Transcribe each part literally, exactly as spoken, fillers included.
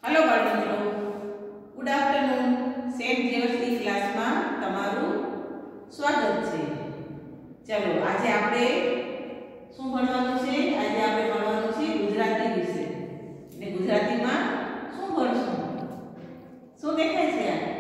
Hello बाळमित्रो, good afternoon. Saint Xavier's class में तमारू स्वागत है। चलो आज आपणे शुं भणवानुं छे? आज आपणे भणवानुं छे गुजराती विषय। ने गुजराती में शुं भणशुं? शुं देखाय छे? आ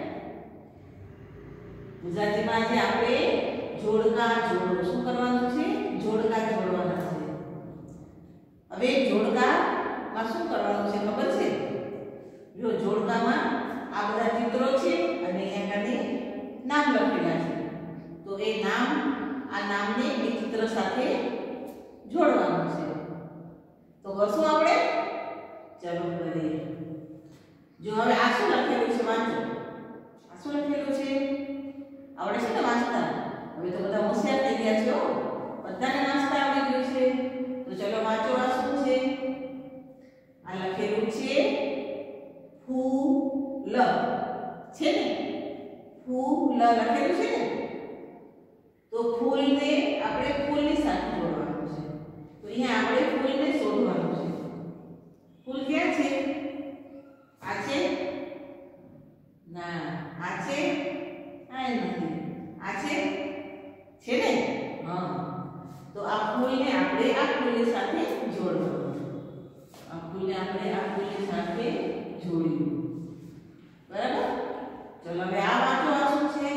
गुजराती में आज आपणे जोड़का जोड़ो शुं करवानुं छे? जोड़का जोड़वाना छे। हवे जोड़का में शुं करवानुं छे खबर छे? जो जोड़का में आ बधा चित्रों छे अने अहींया खाली नाम लखेला छे। तो ए नाम आ नाम ने ए चित्र साथे जोड़वानुं छे। तो करशुं आपणे? चलो करीए। जो हवे आ शुं लखेलुं छे वांचो। आ शुं लखेलुं छे? आवडे छे ने वांचता? हवे तो बधा होशियार थई गया छे हो। बधाने वांचता आवडी गयुं छे। तो चलो वांचो। आ शुं छे? आ लखेलुं छे फूल छे ने। फूल लखेलुं छे ने। तो फूल ने आपणे फूलनी साथे जोड़वानुं छे। तो अहींया आपणे फूलने शोधवानुं छे। फूल क्યાં છે? આ છે? ના, આ છે? આ નથી। આ છે? છે ને? હા। તો આ ફૂલને આપણે આ ફૂલની સાથે જોડવાનું। આ ફૂલને આપણે આ ફૂલની સાથે જોડ્યું। બરાબર? ચલો હવે આ વાંચો। આ શું છે?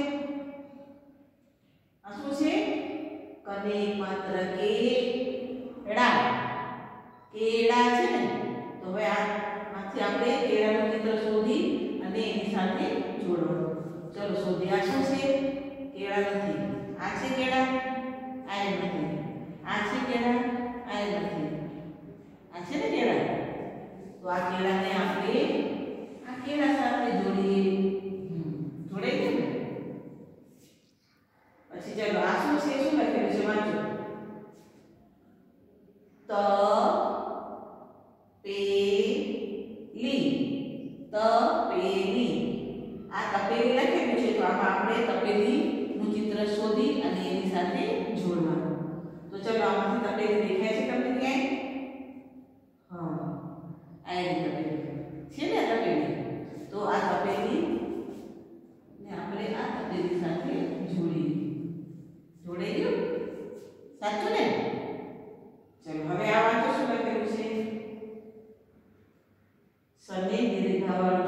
આ શું છે? કને માત્ર કેળા। કેળા છે ને? તો હવે આ માંથી આપણે કેળાનું ચિત્ર શોધી અને એની સાથે જોડવાનું। ચલો શોધી। આ શું છે? કેળા નથી। આ છે કેળા? આ નથી। આ છે કેળા? આ નથી। આ છે ને કેળા? તો આ કેળાને આપણે આ કેળા સાથે જોડીએ। જોડાઈ ગયું ને? પછી ચલો આ શું છે? શું લખેલું છે વાંચો। ત પેલી। તપેલી। આ તપેલી લખેલું છે। તો આમાં આપણે તપેલીનું ચિત્ર શોધી અને એની સાથે જોડવાનું। તો ચલો આમાંથી તપેલી દેખાય છે તમને ક્યાંય? હા, આ એની તપેલી છે ને તપેલી। તો આ તપેલી ને આપણે આ તપેલી સાથે જોડીએ। જોડાઈ ગયું? સાચું ને? ચલો હવે આ વાંચો। શું લખેલું છે? સને દીર્ઘાવાળું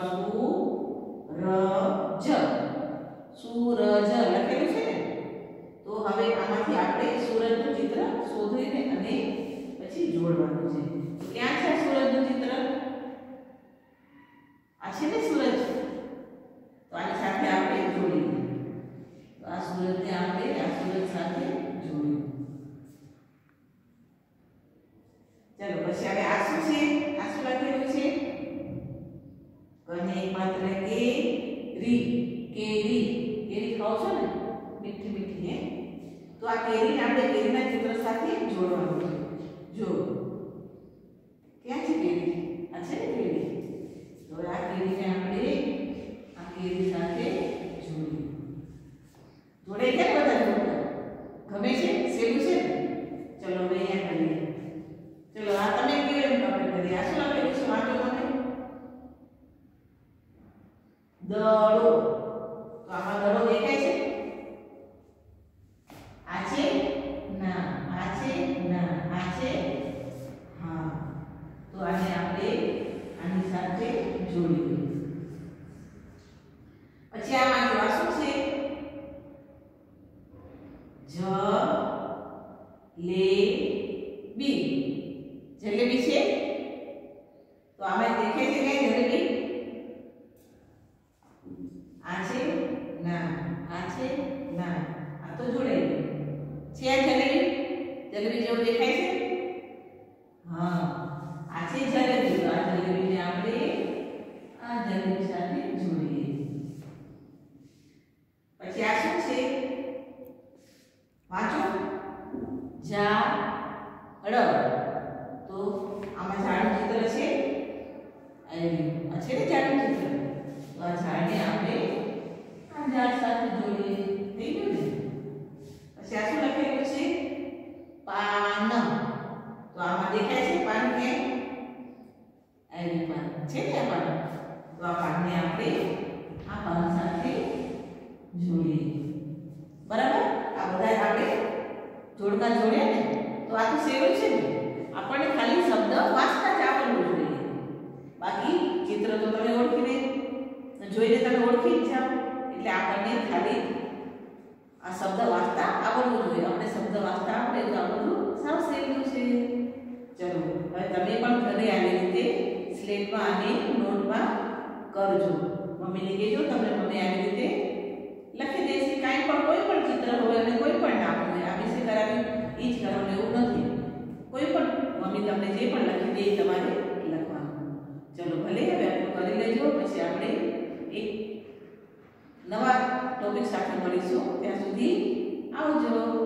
સૂરજ। સૂરજ લખેલું છે ને? તો હવે આમાંથી આપણે સૂરજનું ચિત્ર શોધીને અને પછી જોડવાનું છે। તો ક્યાં છે સૂરજનું ચિત્ર? આ છે ને સૂરજ? તો આની સાથે આપણે જોડીએ। તો આ સૂરજને આપણે આ સૂરજ સાથે જોડીએ। ચલો પછી હવે આ શું છે? આ શું લખેલું છે? કને માત્ર કેરી। કેરી કેરી ખાઓ છો ને? મીઠી મીઠી હે? તો આ કેરીને આપણે કેરીના ચિત્ર સાથે જોડવાનું છે। જો ક્યાં છે કેરી? આ છે ને કેરી? તો આ કેરીને આપણે આ કેરી સાથે જોડીએ। જોડે કે બધા જોડતા ગમે છે? સેલું છે ને? ચલો હવે અહીંયા કરીએ। ચલો આ તમે કેવી રીતે આપણે કરીએ? આ શું લખેલું છે વાંચો મને। દડો। તો આમાં દડો દેખાય છે? આ છે? ના। આ છે? ના। આ છે? હા। તો આને આપણે આની સાથે જોડીએ। પછી આ વાંચો। આ શું છે? જલેબી। જલેબી છે? તો આમાં દેખાય છે કઈ જલેબી? આ છે? ના। આ છે? ના। આ તો જોડાઈ ગયું છે। આ જલેબી? જલેબી જેવું દેખાય છે? હા, આ છે જલેબી। તો આ જલેબીને આપણે આ જલેબી સાથે જોડીએ। પછી આ શું છે? વાંચો। ઝાડ। તો આમાં ઝાડનું ચિત્ર છે? આ છે ને ઝાડનું ચિત્ર? તો આ ઝાડને આપણે આ ઝાડ સાથે જોડીએ। થઈ ગયું ને? પછી આ શું લખેલું છે? પાન। તો આમાં દેખાય છે પાન? ક્યાં? આ પાન છે ને? આ પાન આપણે આ પાન સાથે જોડીએ. બરાબર? આ બધા આપણે જોડકા જોડ્યા ને તો આ તો સેવ છે ને. આપણને ખાલી શબ્દ વાંચતા જ આવડવું જોઈએ. બાકી ચિત્ર તો તમે ઓળખીને જોઈને તમે ઓળખી જ જાઓ. એટલે આપણને ખાલી આ શબ્દ વાંચતા આવડવું જોઈએ. આપણે શબ્દ વાંચતા આવડે તો આ બધું સાવ સહેલું છે. ચલો હવે તમે પણ ઘરે આવી રીતે સ્લેટમાં અને નોટમાં કરજો. મમ્મીને કહેજો તમને મમ્મી આવી રીતે લખી દેશે. કાંઈ પણ કોઈ પણ ચિત્ર હોય અને કોઈ પણ નામ હોય આ વિશે કરાવી એ જ કરવાનું એવું નથી. કોઈ પણ મમ્મી તમને જે પણ લખી દે એ તમારે લખવાનું. ચલો ભલે હવે આટલું કરી લેજો. પછી આપણે એક નવા ટોપિક સાથે મળીશું. ત્યાં સુધી આવજો.